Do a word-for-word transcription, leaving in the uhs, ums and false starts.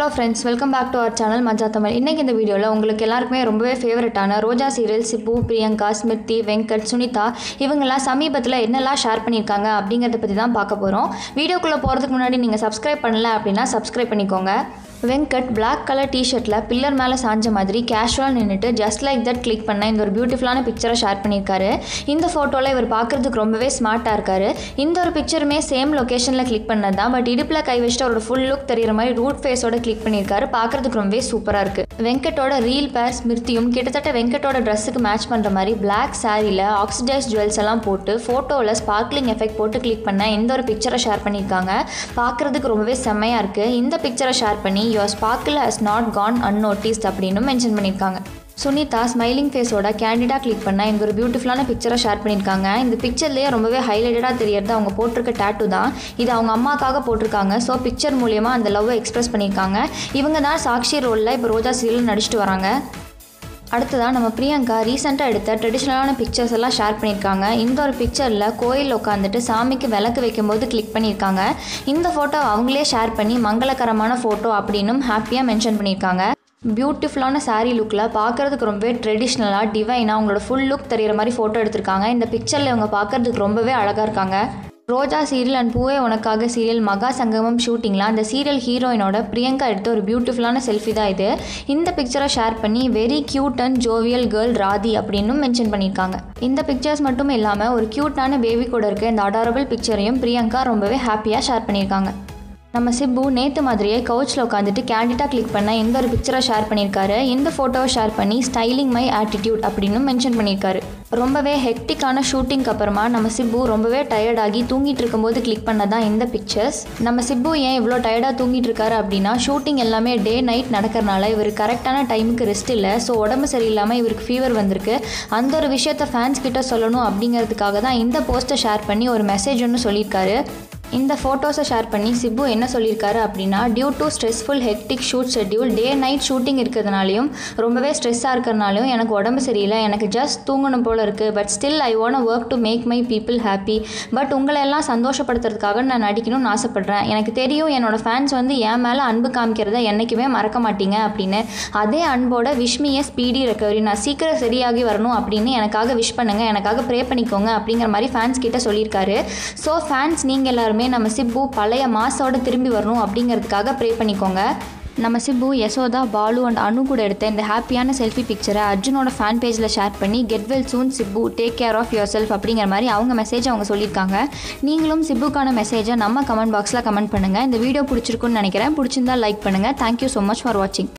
Hello friends, welcome back to our channel Majja Tamil. இன்னைக்கு இந்த வீடியோல உங்களுக்கு எல்லாருக்குமே ரொம்பவே ஃபேவரட்டான ரோஜா சீரியல் சிப்பு, பிரியங்கா, ஸ்மிருதி, வெங்கட், சுனிதா இவங்கெல்லாம் சமீபத்துல என்னெல்லாம் ஷேர் பண்ணிருக்காங்க அப்படிங்கறத பத்தி தான் பார்க்க போறோம். வீடியோக்குள்ள போறதுக்கு முன்னாடி நீங்க Subscribe பண்ணல அப்படினா Subscribe பண்ணிக்கோங்க. வெங்கட் black color t-shirtல பில்லர் மேல சாஞ்ச மாதிரி கேஷுவலா நின்னுட்டு just like that கிளிக் பண்ண இந்த ஒரு பியூட்டிஃபுல்லான பிக்சரை ஷேர் பண்ணிருக்காரு. இந்த போட்டோல இவர் பார்க்கிறதுக்கு ரொம்பவே ஸ்மார்ட்டா இருக்காரு. இந்த ஒரு பிக்சருமே சேம் லொகேஷன்ல கிளிக் பண்ணதா, பட் இடுப்புல கை வச்சிட்டு ஒரு ஃபுல் லுக் தெரியற மாதிரி ரூட் ஃபேஸோட கிளிக் பண்ணிருக்காரு. பார்க்கிறதுக்கு ரொம்பவே சூப்பரா இருக்கு. வெங்கட்டோட ரீல் பேர் ஸ்மிருதியும் கிட்டத்தட்ட வெங்கட்டோட Dressக்கு மேட்ச் பண்ற மாதிரி black சாரில ஆக்சிடைஸ் ஜுவல்ஸ் எல்லாம் போட்டு போட்டோல ஸ்பார்க்லிங் எஃபெக்ட் போட்டு கிளிக் பண்ண இந்த ஒரு பிக்சரை ஷேர் பண்ணிருக்காங்க. பார்க்கிறதுக்கு ரொம்பவே செமையா இருக்கு. இந்த பிக்சரை ஷேர் பண்ணி your sparkle has not gone unnoticed அப்படினு மென்ஷன் பண்ணிருக்காங்க. சுனிதா ஸ்மைலிங் ஃபேஸோட கேண்டிடா கிளிக் பண்ண இந்த ஒரு பியூட்டிஃபுல்லான பிக்சரை ஷேர் பண்ணிருக்காங்க. இந்த பிக்சர்லயே ரொம்பவே ஹைலைட்டடா தெரியறது அவங்க போட்டிருக்க டாட்டூ தான். இது அவங்க அம்மாக்காக போட்டிருக்காங்க. ஸோ பிக்சர் மூலமா அந்த லவ்வை எக்ஸ்பிரஸ் பண்ணிருக்காங்க. இவங்க தான் சாக்ஷி ரோல்ல இப்போ ரோஜா சீரியல் நடிச்சிட்டு வராங்க. அடுத்ததான் நம்ம பிரியங்கா ரீசெண்டாக எடுத்த ட்ரெடிஷ்னலான பிக்சர்ஸ் எல்லாம் ஷேர் பண்ணியிருக்காங்க. இந்த ஒரு பிக்சரில் கோயில் உட்காந்துட்டு சாமிக்கு விளக்கு வைக்கும்போது கிளிக் பண்ணியிருக்காங்க. இந்த ஃபோட்டோ அவங்களே ஷேர் பண்ணி மங்களகரமான ஃபோட்டோ அப்படின்னும் ஹாப்பியாக மென்ஷன் பண்ணியிருக்காங்க. பியூட்டிஃபுல்லான சாரீ லுக்கில் பார்க்குறதுக்கு ரொம்பவே ட்ரெடிஷ்னலாக டிவைனாக அவங்களோட ஃபுல் லுக் தெரிகிற மாதிரி ஃபோட்டோ எடுத்திருக்காங்க. இந்த பிக்சரில் இவங்க பார்க்குறதுக்கு ரொம்பவே அழகாக இருக்காங்க. ரோஜா சீரியல் அண்ட் பூவே உனக்காக சீரியல் மகா சங்கமம் ஷூட்டிங்கில் அந்த சீரியல் ஹீரோயினோட பிரியங்கா எடுத்த ஒரு பியூட்டிஃபுல்லான செல்ஃபி தான் இது. இந்த பிக்சரை ஷேர் பண்ணி very cute and jovial girl Radhi அப்படின்னு மென்ஷன் பண்ணியிருக்காங்க. இந்த பிக்சர்ஸ் மட்டும் இல்லாமல் ஒரு கியூட்டான பேபி கூட இருக்க இந்த அடாரபிள் பிக்சரையும் பிரியங்கா ரொம்பவே ஹாப்பியாக ஷேர் பண்ணியிருக்காங்க. நம்ம சிப்பு நேற்று மாதிரியே கவுச்சில் உட்காந்துட்டு கேண்டிடாக கிளிக் பண்ண இந்த ஒரு பிக்சரை ஷேர் பண்ணியிருக்காரு. இந்த ஃபோட்டோவை ஷேர் பண்ணி ஸ்டைலிங் மை ஆட்டிடியூட் அப்படின்னு மென்ஷன் பண்ணியிருக்காரு. ரொம்பவே ஹெக்டிக்கான ஷூட்டிங்க்கு அப்புறமா நம்ம சிப்பு ரொம்பவே டயர்டாகி தூங்கிட்டு இருக்கும்போது கிளிக் பண்ணதான் இந்த பிக்சர்ஸ். நம்ம சிப்பு ஏன் இவ்வளோ டயர்டாக தூங்கிட்டு இருக்காரு அப்படின்னா, ஷூட்டிங் எல்லாமே டே நைட் நடக்கிறனால இவர் கரெக்டான டைமுக்கு ரெஸ்ட் இல்லை. ஸோ உடம்பு சரியில்லாமல் இவருக்கு ஃபீவர் வந்திருக்கு. அந்த ஒரு விஷயத்தை ஃபேன்ஸ் கிட்ட சொல்லணும் அப்படிங்கிறதுக்காக தான் இந்த போஸ்ட்டை ஷேர் பண்ணி ஒரு மெசேஜ் ஒன்று சொல்லியிருக்காரு. இந்த ஃபோட்டோஸை ஷேர் பண்ணி சிப்பு என்ன சொல்லியிருக்காரு அப்படின்னா, due to stressful hectic shoot schedule, day night shooting இருக்கிறதுனாலையும் ரொம்பவே ஸ்ட்ரெஸ்ஸாக இருக்கிறனாலையும் எனக்கு உடம்பு சரியில்லை, எனக்கு ஜஸ்ட் தூங்கணும் போல் இருக்குது. But still I want work to make my people happy. But உங்களை எல்லாம் சந்தோஷப்படுத்துறதுக்காக நான் நடிக்கணும்னு ஆசைப்பட்றேன். எனக்கு தெரியும் என்னோட ஃபேன்ஸ் வந்து என் மேலே அன்பு காமிக்கிறத என்றைக்குமே மறக்க மாட்டீங்க அப்படின்னு. அதே அன்போட விஷ்மியை ஸ்பீடி ரெக்கவரி, நான் சீக்கிரம் சரியாகி வரணும் அப்படின்னு எனக்காக விஷ் பண்ணுங்கள், எனக்காக ப்ரே பண்ணிக்கோங்க அப்படிங்கிற மாதிரி ஃபேன்ஸ் கிட்ட சொல்லியிருக்காரு. ஸோ ஃபேன்ஸ் நீங்கள் எல்லாருமே நம்ம சிப்பு பழைய மாசோட திரும்பி வரணும் அப்படிங்கிறதுக்காக ப்ரே பண்ணிக்கோங்க. நம்ம சிப்பு யசோதா, பாலு அண்ட் அனு கூட எடுத்த இந்த ஹாப்பியான செல்ஃபி பிக்சரை அர்ஜுனோட ஃபேன் பேஜில் ஷேர் பண்ணி get well soon Chippu, take care of yourself அப்படிங்கிற மாதிரி அவங்க மெசேஜ் அவங்க சொல்லியிருக்காங்க. நீங்களும் சிப்புக்கான மெசேஜை நம்ம கமெண்ட் பாக்ஸில் கமெண்ட் பண்ணுங்கள். இந்த வீடியோ பிடிச்சிருக்குன்னு நினைக்கிறேன். பிடிச்சிருந்தா லைக் பண்ணுங்கள். தேங்க்யூ ஸோ மச் ஃபார் வாட்சிங்.